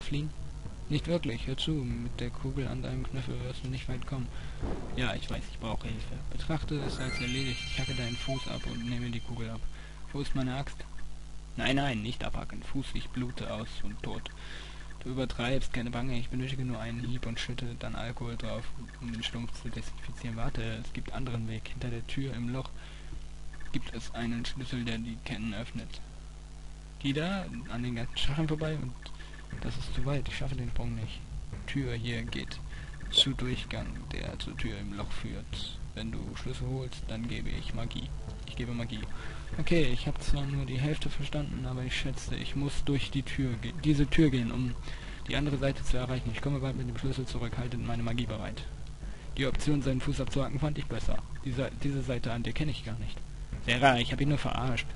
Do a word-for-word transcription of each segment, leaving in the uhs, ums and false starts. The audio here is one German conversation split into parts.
fliehen? Nicht wirklich, hör zu, mit der Kugel an deinem Knöchel wirst du nicht weit kommen. Ja, ich weiß, ich brauche Hilfe. Betrachte es als erledigt, ich hacke deinen Fuß ab und nehme die Kugel ab. Wo ist meine Axt? Nein, nein, nicht abhacken. Fuß, ich blute aus und tot. Du übertreibst, keine Bange, ich benötige nur einen Hieb und schütte dann Alkohol drauf, um den Schlumpf zu desinfizieren. Warte, es gibt anderen Weg. Hinter der Tür im Loch gibt es einen Schlüssel, der die Ketten öffnet. Die da, an den ganzen Stacheln vorbei, und das ist zu weit, ich schaffe den Sprung nicht. Tür hier geht zu Durchgang, der zur Tür im Loch führt. Wenn du Schlüssel holst, dann gebe ich Magie. Ich gebe Magie. Okay, ich habe zwar nur die Hälfte verstanden, aber ich schätze, ich muss durch die Tür diese Tür gehen, um die andere Seite zu erreichen. Ich komme bald mit dem Schlüssel zurück, halte meine Magie bereit. Die Option, seinen Fuß abzuhacken, fand ich besser. Diese, diese Seite an dir kenne ich gar nicht. Sarah, ich habe ihn nur verarscht.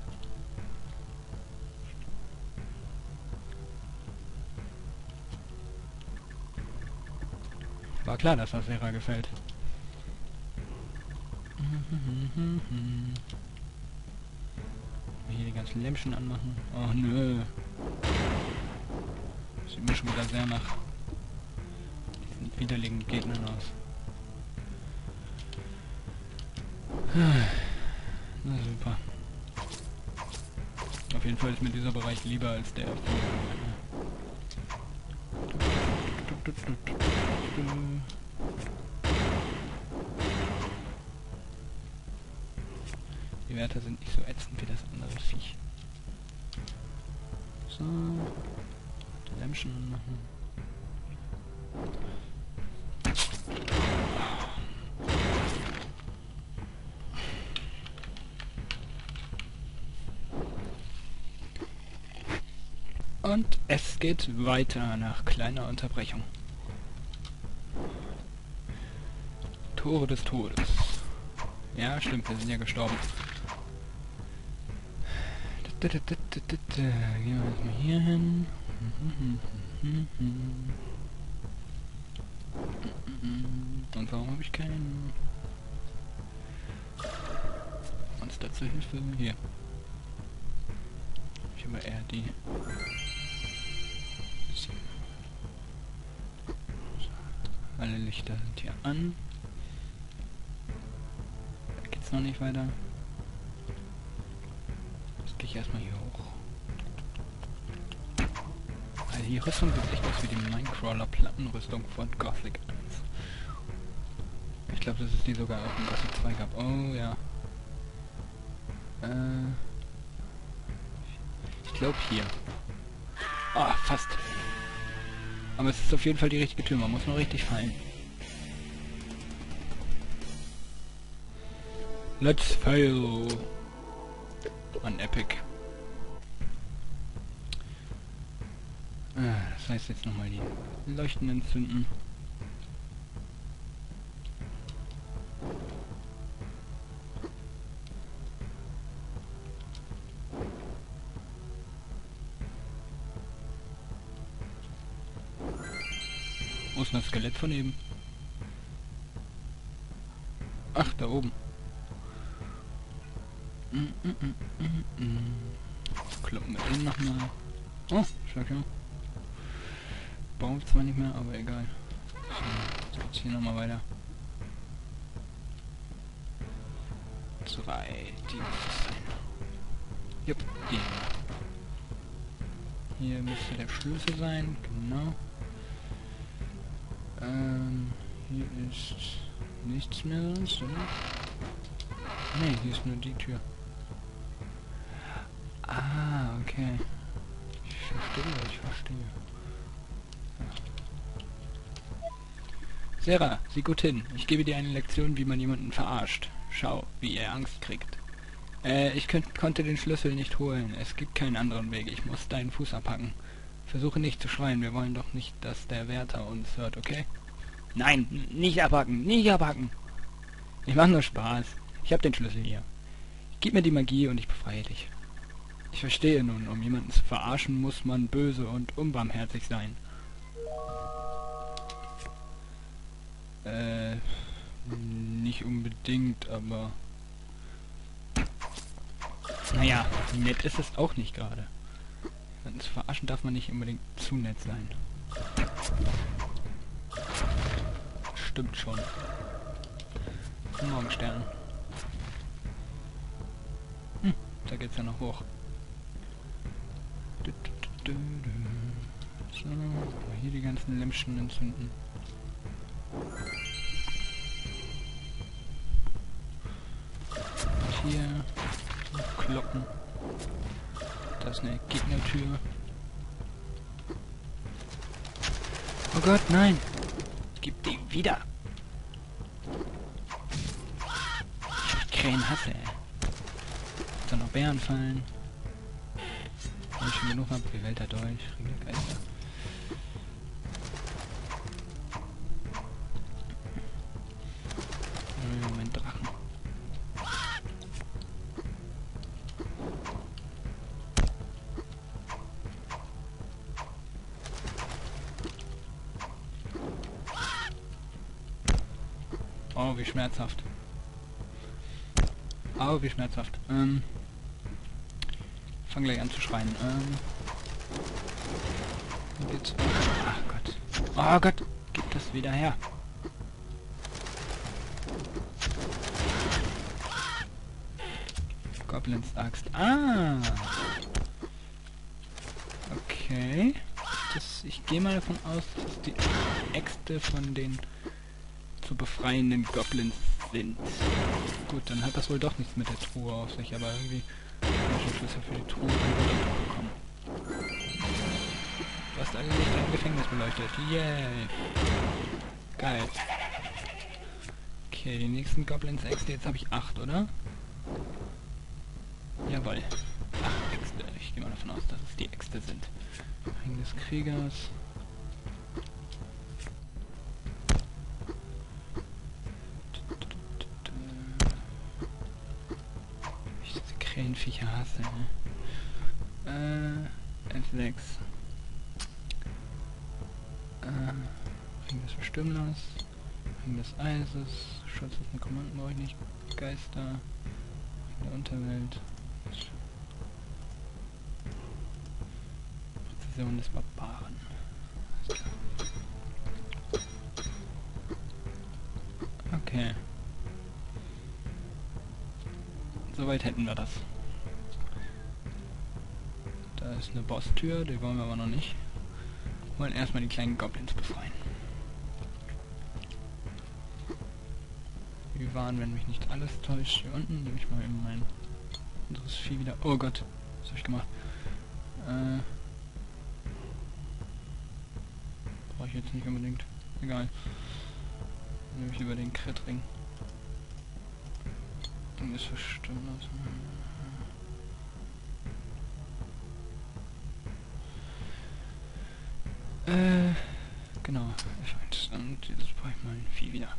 War klar, dass das Sarah gefällt. Hier die ganzen Lämpchen anmachen. Oh nö. Sieht mir schon wieder sehr nach diesen widerlichen Gegnern aus. Na super. Auf jeden Fall ist mir dieser Bereich lieber als der. Die Wärter sind nicht so ätzend wie das andere Viech. So. Die Lämpchen anmachen. Und es geht weiter nach kleiner Unterbrechung. Tore des Todes. Ja, stimmt, wir sind ja gestorben. Gehen wir erstmal hier hin. Und warum habe ich keinen Monster zur Hilfe? Hier. Ich habe eher die. Alle Lichter sind hier an. Da geht's noch nicht weiter. Jetzt gehe ich erstmal hier hoch. Also die Rüstung sieht echt aus wie die Minecrawler-Plattenrüstung von Gothic eins. Ich glaube, dass es die sogar auch in Gothic zwei gab. Oh ja. Äh. Ich glaube hier. Ah, fast. Aber es ist auf jeden Fall die richtige Tür, man muss nur richtig fallen. Let's fail. An Epic. Ah, das heißt jetzt nochmal die Leuchten entzünden. Wo ist das Skelett von eben? Ach, da oben. Mm, mm, mm, mm, mm. Kloppen wir den nochmal. Oh, schau ja. Baum zwar nicht mehr, aber egal. So, jetzt hier nochmal weiter. Drei, die muss es sein. Jupp, die. Hier müsste der Schlüssel sein, genau. Ähm, hier ist nichts mehr sonst, oder? Ne, hier ist nur die Tür. Ah, okay. Ich verstehe, ich verstehe. Ja. Sarah, sieh gut hin. Ich gebe dir eine Lektion, wie man jemanden verarscht. Schau, wie er Angst kriegt. Äh, ich könnt, konnte den Schlüssel nicht holen. Es gibt keinen anderen Weg. Ich muss deinen Fuß abhacken. Versuche nicht zu schreien. Wir wollen doch nicht, dass der Wärter uns hört, okay? Nein, nicht abhacken, nicht abhacken. Ich mache nur Spaß. Ich habe den Schlüssel hier. Gib mir die Magie und ich befreie dich. Ich verstehe nun, um jemanden zu verarschen, muss man böse und unbarmherzig sein. Äh, nicht unbedingt, aber... Naja, nett ist es auch nicht gerade. Zu verarschen darf man nicht unbedingt zu nett sein. Stimmt schon. Morgenstern. Hm, da geht's ja noch hoch. So, hier die ganzen Lämpchen entzünden. Und hier Glocken. Da ist eine Gegnertür. Oh Gott, nein! Gib die wieder! Ich Krähen hasse, ey. Jetzt noch Bären fallen. Wenn ich schon genug habe, gewählter Dolch, Regelgeister. Mein Drachen. Oh, wie schmerzhaft. Oh, wie schmerzhaft. Ähm. Fang gleich an zu schreien. Ähm. Und jetzt. Ach Gott. Oh Gott. Gib das wieder her. Goblins Axt. Ah. Okay. Das, ich gehe mal davon aus, dass die Äxte von den zu befreienden Goblins sind. Gut, dann hat das wohl doch nichts mit der Truhe auf sich, aber irgendwie habe ich einen Schlüssel für die Truhe bekommen. Du hast eigentlich dein Gefängnis beleuchtet. Yay! Geil. Okay, die nächsten Goblins Äxte, jetzt habe ich acht, oder? Jawohl. Acht Äxte. Ich gehe mal davon aus, dass es die Äxte sind. Ring des Kriegers. Ich diese Krähenviecher hasse. Ne? Äh, F sechs. Äh, Ring des Verstümmelers. Ring des Eises. Schutz des Nekromanten brauche ich nicht. Geister. Ring der Unterwelt. Präzision des Barbaren. Okay. Soweit hätten wir das. Da ist eine Bosstür, die wollen wir aber noch nicht. Wir wollen erstmal die kleinen Goblins befreien. Wir waren, wenn mich nicht alles täuscht, hier unten. Nehme ich mal eben mein anderes Vieh wieder. Oh Gott, was habe ich gemacht? Äh, brauche ich jetzt nicht unbedingt. Egal. Nehme ich lieber den Crit-Ring. Und ist verstimmt aus. Äh, genau. F eins. Und jetzt brauche ich mein Vieh wieder.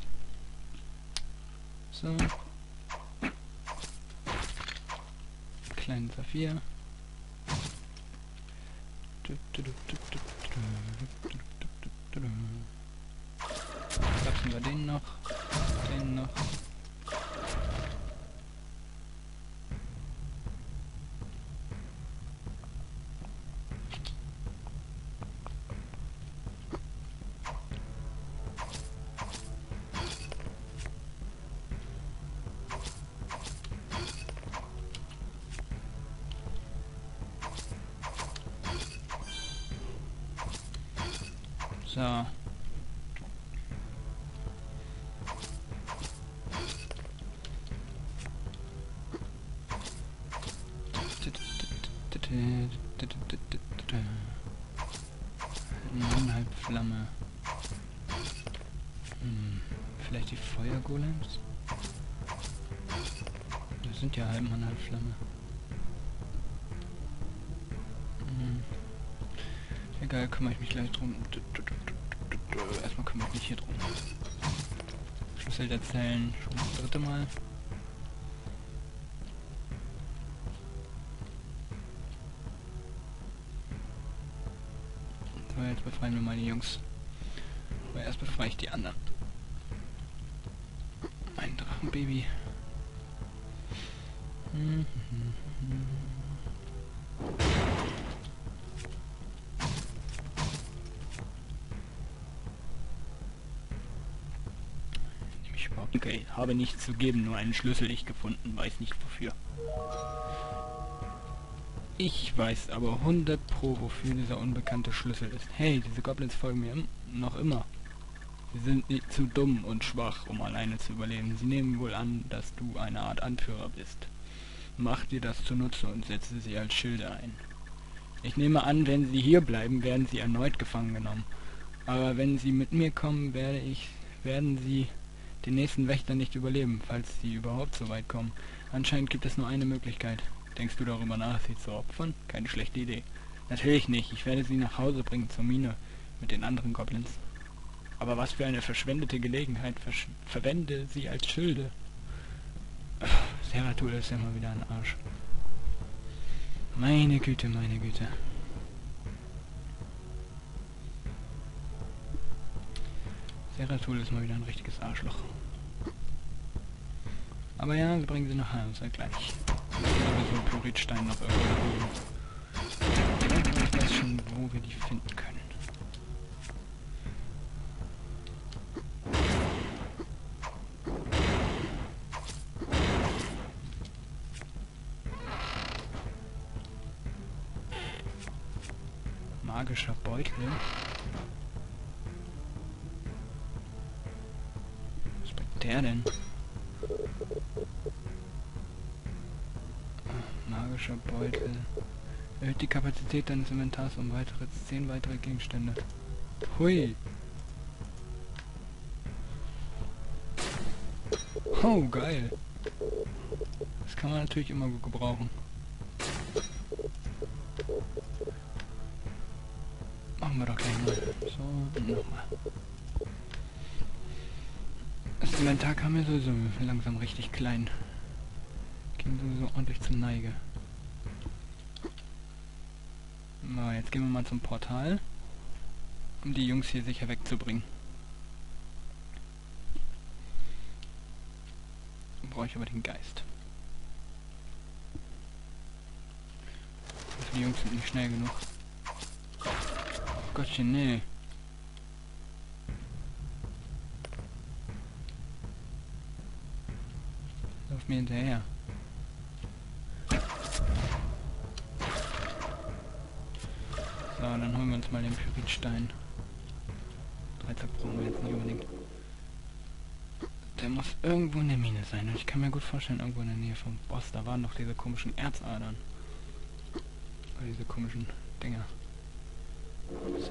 So. Kleinen Saphir. Lassen wir den noch. Den noch. So. Neuneinhalb Flamme. Hm, vielleicht die Feuergolems? Das sind ja halbeinhalb Flamme. Hm. Egal, kümmere ich mich gleich drum. Erstmal kümmere ich mich hier drum. Schlüssel der Zellen, schon das dritte Mal. So, jetzt befreien wir mal die Jungs. Aber erst befreie ich die anderen. Mein Drachenbaby. Hm, hm, hm. Ich okay, habe nichts zu geben, nur einen Schlüssel ich gefunden, weiß nicht wofür. Ich weiß aber hundert pro, wofür dieser unbekannte Schlüssel ist. Hey, diese Goblins folgen mir im noch immer. Sie sind nicht zu dumm und schwach, um alleine zu überleben. Sie nehmen wohl an, dass du eine Art Anführer bist. Mach dir das zunutze und setze sie als Schilde ein. Ich nehme an, wenn sie hier bleiben, werden sie erneut gefangen genommen. Aber wenn sie mit mir kommen, werde ich, werden sie den nächsten Wächter nicht überleben, falls sie überhaupt so weit kommen. Anscheinend gibt es nur eine Möglichkeit. Denkst du darüber nach, sie zu opfern? Keine schlechte Idee. Natürlich nicht. Ich werde sie nach Hause bringen zur Mine mit den anderen Goblins. Aber was für eine verschwendete Gelegenheit. Versch verwende sie als Schilde. Zeratul ist ja mal wieder ein Arsch. Meine Güte, meine Güte. Zeratul ist mal wieder ein richtiges Arschloch. Aber ja, wir bringen sie nach Hause gleich. So ein Pyritstein noch irgendwo. Ich weiß schon, wo wir die finden können. Magischer Beutel. Was bringt der denn? Magischer Beutel. Erhöht die Kapazität deines Inventars um weitere zehn weitere Gegenstände. Hui. Oh, geil. Das kann man natürlich immer gut gebrauchen. Machen wir doch gleich mal. So, nochmal. Das Inventar kam mir sowieso langsam richtig klein. Ging sowieso ordentlich zur Neige. So, jetzt gehen wir mal zum Portal, um die Jungs hier sicher wegzubringen. Brauche ich aber den Geist. Die Jungs sind nicht schnell genug. Oh Gottchen, nee. Lauf mir hinterher. So, dann holen wir uns mal den Pyritstein. Dreizack brauchen wir jetzt nicht unbedingt. Der muss irgendwo in der Mine sein. Und ich kann mir gut vorstellen, irgendwo in der Nähe vom Boss. Da waren noch diese komischen Erzadern. Oder diese komischen Dinger. So.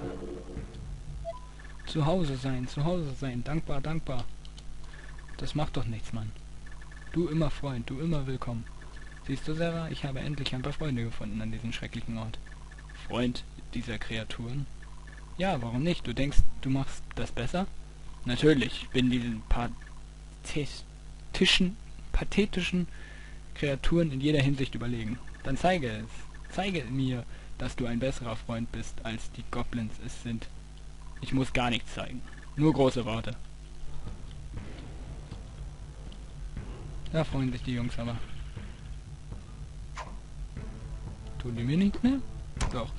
Zu Hause sein, zu Hause sein. Dankbar, dankbar. Das macht doch nichts, Mann. Du immer Freund, du immer willkommen. Siehst du, Sarah, ich habe endlich ein paar Freunde gefunden an diesem schrecklichen Ort. Freund dieser Kreaturen? Ja, warum nicht? Du denkst, du machst das besser? Natürlich, ich bin diesen pathetischen, pathetischen Kreaturen in jeder Hinsicht überlegen. Dann zeige es. Zeige mir, dass du ein besserer Freund bist, als die Goblins es sind. Ich muss gar nichts zeigen. Nur große Worte. Da freuen sich die Jungs aber. Tun die mir nichts mehr? Doch.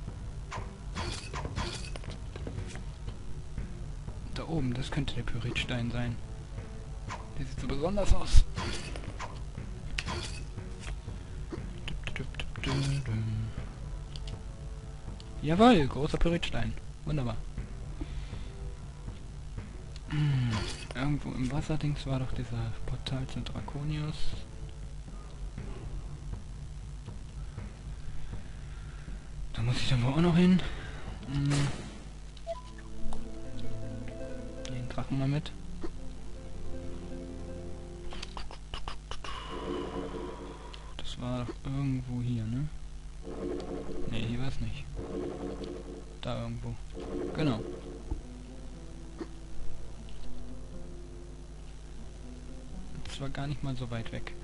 Da oben, das könnte der Pyritstein sein. Der sieht so besonders aus. Jawohl, großer Pyritstein. Wunderbar. Hm, irgendwo im Wasserdings war doch dieser Portal zu Drakonius. Da muss ich dann wohl auch noch hin. Hm. Den Drachen mal mit. Das war doch irgendwo hier, ne? Ne, hier war es nicht. Da irgendwo. Genau. Das war gar nicht mal so weit weg.